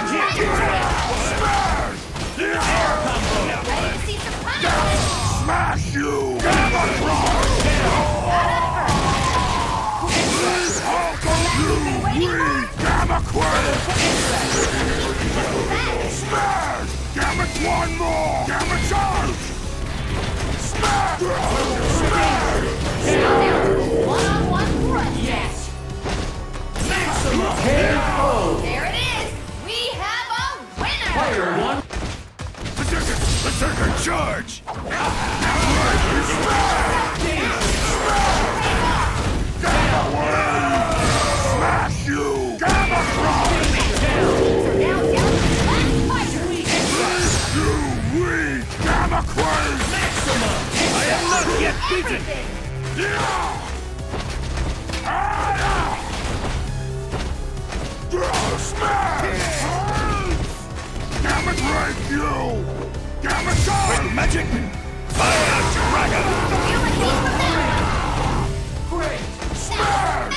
Smash you! Gamma Crush! Please halt you! Weak Gamma Crush! Smash! Gamma one more! Gamma charge! Smash! Smash! One-on-one grunt. Yes! Maximum! KO! There it is! We have a winner! Player one. Berserker charge! Smash you! Gamma Crush! Now down to the last fighter. You weak Gamma Crush! Maximum! I am not yet beaten! Everything. Yeah! Smash! Gamma break you! Gamma charge! With magic! Fire dragon! Feel the heat from that. Great! Smash!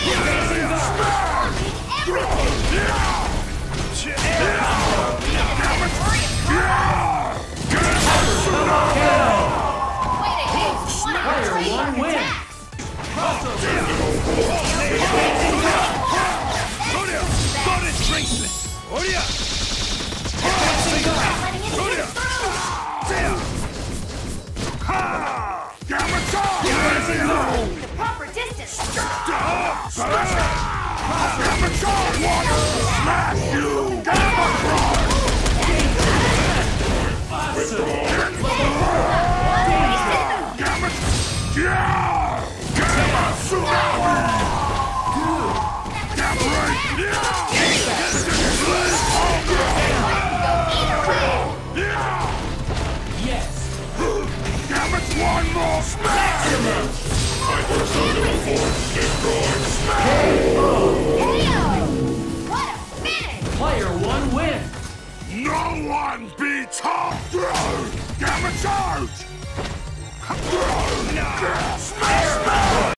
Everything. Way to use one of our Player one trademark wins. attacks. Letting it get through. The proper distance. Smash you! Gamma Crush! Gamma! Yeah! Gamma Tsunami! Gamma Ray! Yeah! Yes! Gamma one more smash! I persona force destroyed! KO! What a finish! Player one wins! No one beats her! Gamma charge! Smash!